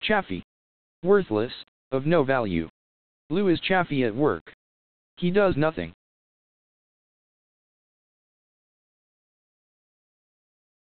Chaffy. Worthless, of no value. Lou is chaffy at work. He does nothing.